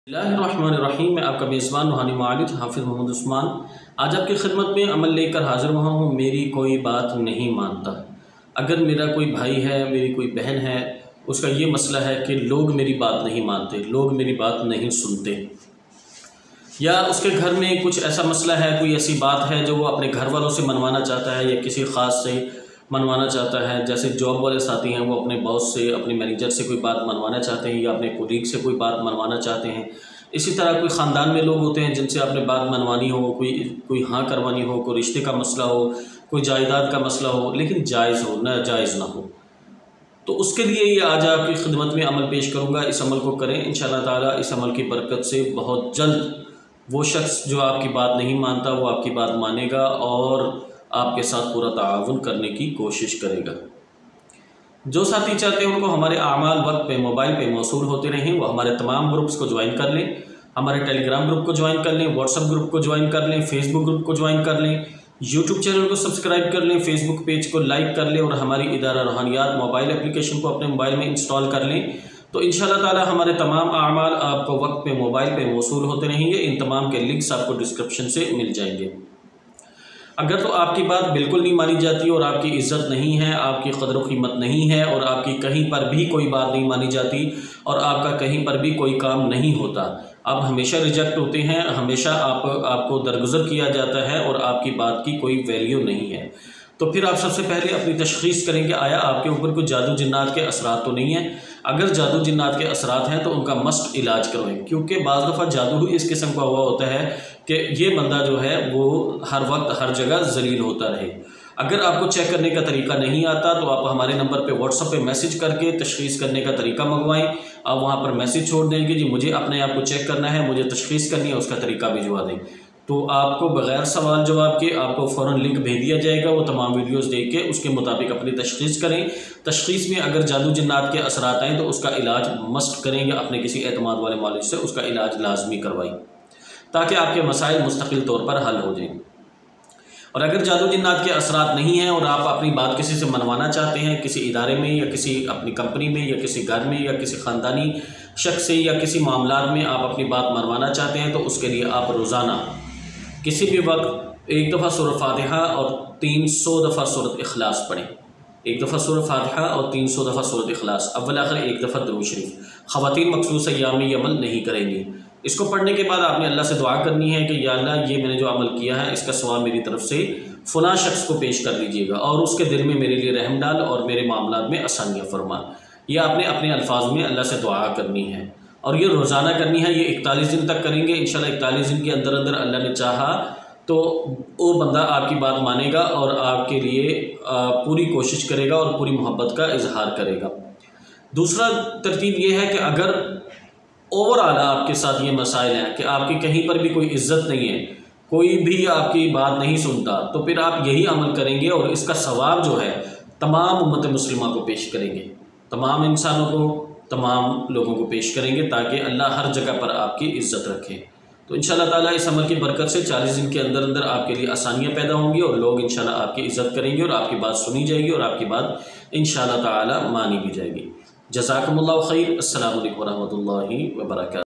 बिस्मिल्लाहिर्रहमानिर्रहीम। मैं आपका मेज़बान रूहानी मालिक हाफिज़ मोहम्मद उस्मान आज आपकी खिदमत में अमल लेकर हाज़िर हुआ हूँ। मेरी कोई बात नहीं मानता। अगर मेरा कोई भाई है, मेरी कोई बहन है, उसका ये मसला है कि लोग मेरी बात नहीं मानते, लोग मेरी बात नहीं सुनते, या उसके घर में कुछ ऐसा मसला है, कोई ऐसी बात है जो वो अपने घर वालों से मनवाना चाहता है या किसी ख़ास से मनवाना चाहता है। जैसे जॉब वाले साथी हैं, वो अपने बॉस से, अपने मैनेजर से कोई बात मनवाना चाहते हैं या अपने कोलीग से कोई बात मनवाना चाहते हैं। इसी तरह कोई ख़ानदान में लोग होते हैं जिनसे आपने बात मनवानी हो, कोई हाँ करवानी हो, कोई रिश्ते का मसला हो, कोई जायदाद का मसला हो, लेकिन जायज़ हो, नाजायज़ ना हो। तो उसके लिए ये आज आपकी खिदमत में अमल पेश करूँगा। इस अमल को करें, इंशाअल्लाह ताला इस अमल की बरकत से बहुत जल्द वो शख्स जो आपकी बात नहीं मानता वो आपकी बात मानेगा और आपके साथ पूरा ताआवुन करने की कोशिश करेगा। जो साथी चाहते हैं उनको हमारे आमाल वक्त पे मोबाइल पे मौसूल होते रहें, वो हमारे तमाम ग्रुप्स को ज्वाइन कर लें, हमारे टेलीग्राम ग्रुप को ज्वाइन कर लें, व्हाट्सअप ग्रुप को ज्वाइन कर लें, फेसबुक ग्रुप को ज्वाइन कर लें, यूट्यूब चैनल को सब्सक्राइब कर लें, फेसबुक पेज को लाइक कर लें और हमारी इदारा रूहानियात मोबाइल एप्लीकेशन को अपने मोबाइल में इंस्टॉल कर लें। तो इंशाअल्लाह ताला हमारे तमाम आमाल आपको वक्त पे मोबाइल पे मौसूल होते रहेंगे। इन तमाम के लिंक्स आपको डिस्क्रिप्शन से मिल जाएंगे। अगर तो आपकी बात बिल्कुल नहीं मानी जाती और आपकी इज़्ज़त नहीं है, आपकी कदर व कीमत नहीं है और आपकी कहीं पर भी कोई बात नहीं मानी जाती और आपका कहीं पर भी कोई काम नहीं होता, आप हमेशा रिजेक्ट होते हैं, हमेशा आपको दरगुजर किया जाता है और आपकी बात की कोई वैल्यू नहीं है, तो फिर आप सबसे पहले अपनी तशख़ीस करें कि आया आपके ऊपर कोई जादू जिन्नात के असरात तो नहीं है। अगर जादू जिन्नात के असरात हैं तो उनका मस्ट इलाज करवाएं, क्योंकि बाज़ दफ़ा जादू ही इस किस्म का हुआ होता है कि ये बंदा जो है वो हर वक्त हर जगह जलील होता रहे। अगर आपको चेक करने का तरीका नहीं आता तो आप हमारे नंबर पे व्हाट्सअप पे मैसेज करके तशख़ीस करने का तरीका मंगवाएं। आप वहाँ पर मैसेज छोड़ दें कि जी मुझे अपने आप को चेक करना है, मुझे तशख़ीस करनी है, उसका तरीका भिजवा दें। तो आपको बग़ैर सवाल जवाब के आपको फ़ौरन लिंक भेज दिया जाएगा। वो तमाम वीडियोस देख के उसके मुताबिक अपनी तशख़ीस करें। तशख़ीस में अगर जादू जिन्नात के असरात आएँ तो उसका इलाज मस्ट करेंगे, अपने किसी एतमाद वाले मालिक से उसका इलाज लाजमी करवाएं ताकि आपके मसाइल मुस्तकिल तौर पर हल हो जाएँ। और अगर जादू जिन्नात के असरात नहीं हैं और आप अपनी बात किसी से मनवाना चाहते हैं, किसी इदारे में या किसी अपनी कंपनी में या किसी घर में या किसी ख़ानदानी शख्स से या किसी मामलात में आप अपनी बात मनवाना चाहते हैं, तो उसके लिए आप रोज़ाना किसी भी वक्त एक दफ़ा सूरह फातिहा और 300 दफ़ा सूरत इखलास पढ़ें। एक दफ़ा सूरह फातिहा और 300 दफ़ा सूरत इखलास, अव्वल आखिर एक दफ़ा दुरूद शरीफ। ख़वातीन मखसूस अय्याम में ये अमल नहीं करेंगी। इसको पढ़ने के बाद आपने अल्लाह से दुआ करनी है कि या अल्लाह ये मैंने जो अमल किया है इसका सवाब मेरी तरफ से फ़लाँ शख्स को पेश कर दीजिएगा और उसके दिल में मेरे लिए रहम डाल और मेरे मामलात में आसानियाँ फरमा। यह आपने अपने अल्फाज में अल्लाह से दुआ करनी है और ये रोज़ाना करनी है। ये 41 दिन तक करेंगे। इंशाल्लाह 41 दिन के अंदर अंदर अल्लाह ने चाहा तो वो बंदा आपकी बात मानेगा और आपके लिए पूरी कोशिश करेगा और पूरी मोहब्बत का इजहार करेगा। दूसरा तरतीब ये है कि अगर ओवरऑल आपके साथ ये मसाइल हैं कि आपकी कहीं पर भी कोई इज़्ज़त नहीं है, कोई भी आपकी बात नहीं सुनता, तो फिर आप यही अमल करेंगे और इसका सवाब जो है तमाम उम्मत मुस्लिमा को पेश करेंगे, तमाम इंसानों को, तमाम लोगों को पेश करेंगे ताकि अल्लाह हर जगह पर आपकी इज़्ज़त रखे। तो इंशाअल्लाह ताला इस अमल की बरकत से 40 दिन के अंदर अंदर आपके लिए आसानियाँ पैदा होंगी और लोग इंशाअल्लाह आपकी इज़्ज़त करेंगे और आपकी बात सुनी जाएगी और आपकी बात इंशाअल्लाह ताला मानी भी जाएगी। जज़ाकुमुल्लाहु खैर। अस्सलामु अलैकुम व रहमतुल्लाहि व बरकातहू।